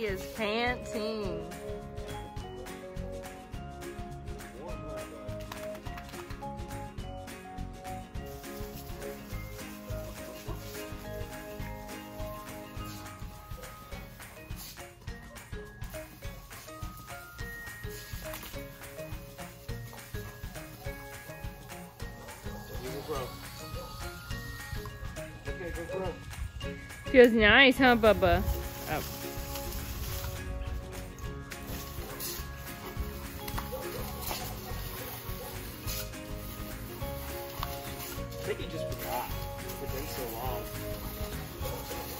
He is panting. Okay, go grow. Feels nice, huh, Bubba? Oh. I think he just forgot. It's been so long.